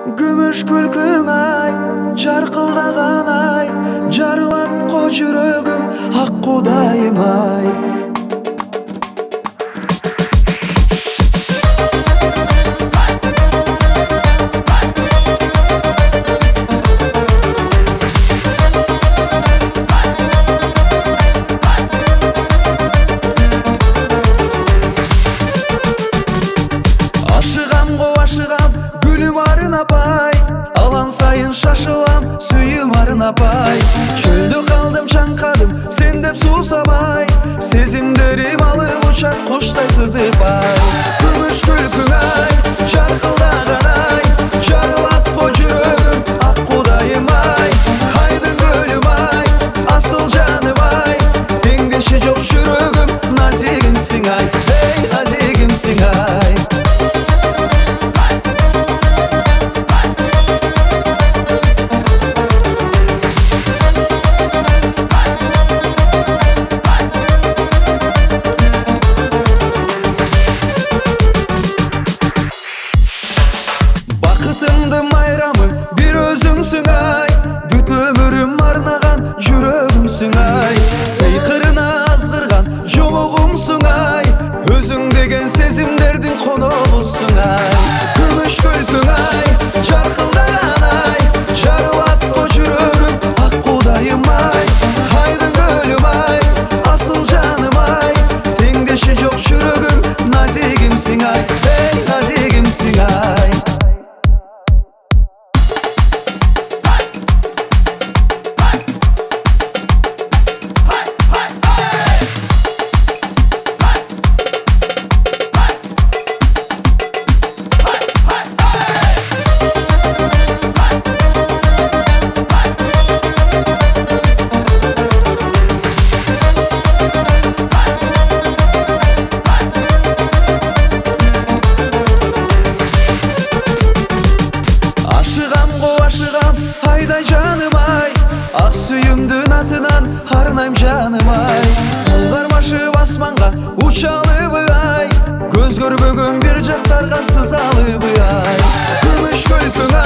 Күмүш күлкүң ай, жаркылдаган ай, жарылат ко жүрөгүм, ак кудайым ай. Ашыгам, гүлүм арын апай, алан сайын шашылам, сүйүм арын апай. Чөлдө калдым, чаңкадым, сен деп суусабай, сезимдерим алып учат куштай сызыпай. Күмүш күлкүң ай, жаркылдаган ай, жарылат ко жүрөгүм, ак кудайым ай. Айдын көлүм ай, асыл жаным ай, теңдеши жок жүрөгүм, назигимсиң ай, эй назигимсиң ай. Бакытымды майрамы бир өзүңсүң ай, бүт өмүрүм арнаган жүрөгүмсүң ай. Сыйкырына азгырган жомогумсуң ай, өзүң деген сезимдердин коногусуң ай. Күмүш күлкүң ай, жаркылдаган ай, жарылат ко жүрөгүм, ак кудайым ай. Айдын көлүм ай, асыл жаным ай, теңдеши жок жүрөгүм, назигимсиң ай, эй назигимсиң ай. Ашыгам, айдай жаным ай, ак сүйүмдүн атынан арнайм жаным ай. Кармашып асманга учалыбы ай, көз көрбөгөн бир жактарга сызалыбы ай. Күмүш күлкүң